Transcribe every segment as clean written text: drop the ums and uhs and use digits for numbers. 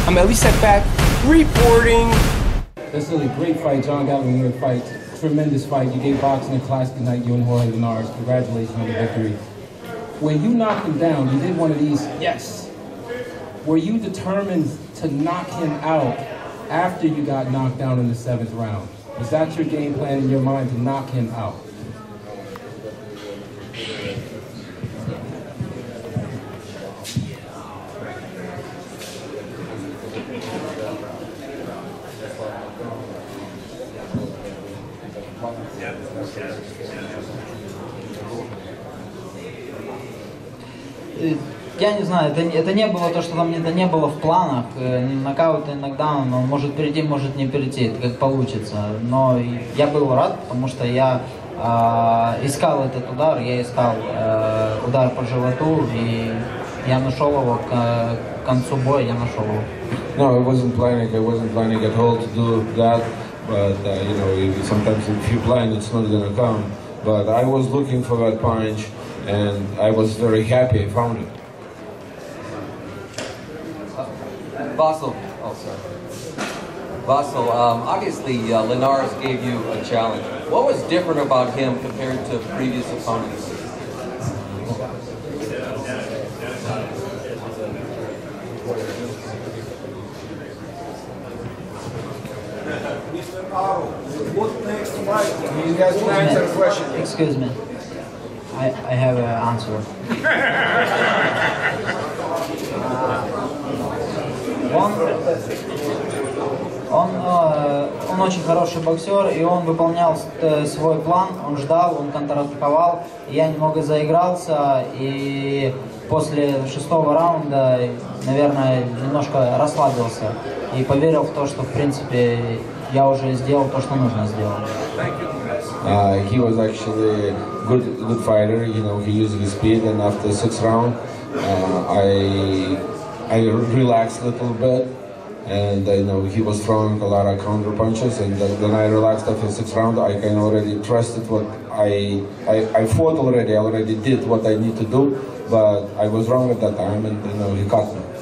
I'm Elie Seckbach reporting. That's really a great fight, John Gallagher fight. Tremendous fight. You gave boxing a class tonight, you and Jorge Linares. Congratulations on the victory. When you knocked him down, you did one of these, yes. Were you determined to knock him out after you got knocked down in the 7th round? Was that your game plan in your mind, to knock him out? Я не знаю, это не было то, что там это не было в планах. Нокаут и нокдаун, он может перейти, может не перейти, это как получится. Но я был рад, потому что я искал этот удар, я искал удар по животу, и я нашел его к концу боя, я нашел его. No, I wasn't planning at all to do that. But you know, sometimes if you plan, it's not gonna come. But I was looking for that punch, and I was very happy I found it. Vasyl, Vasyl, obviously Linares gave you a challenge. What was different about him compared to previous opponents? What next fight? You guys can answer the question. Excuse me. I have an answer. Он очень хороший боксер, и он выполнял свой план, он ждал, он контратаковал. Я немного заигрался, и после 6-го раунда, наверное, немножко расслабился и поверил в то, что, в принципе, я уже сделал то, что нужно сделать. He was actually a good fighter, you know, he used his speed, and after the 6th round, I relaxed a little bit, and you know, he was throwing a lot of counter punches, and then I relaxed after the 6th round. I kind of already trusted what I fought already. I already did what I need to do, but I was wrong at that time, and you know, he caught me.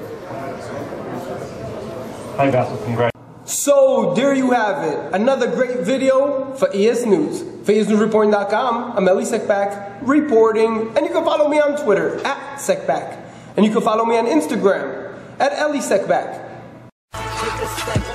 Hi, Vasyl, congrats. So there you have it, another great video for EsNews. For EsNewsReporting.com, I'm Elie Seckbach reporting, and you can follow me on Twitter @Seckbach, and you can follow me on Instagram @Elie Seckbach.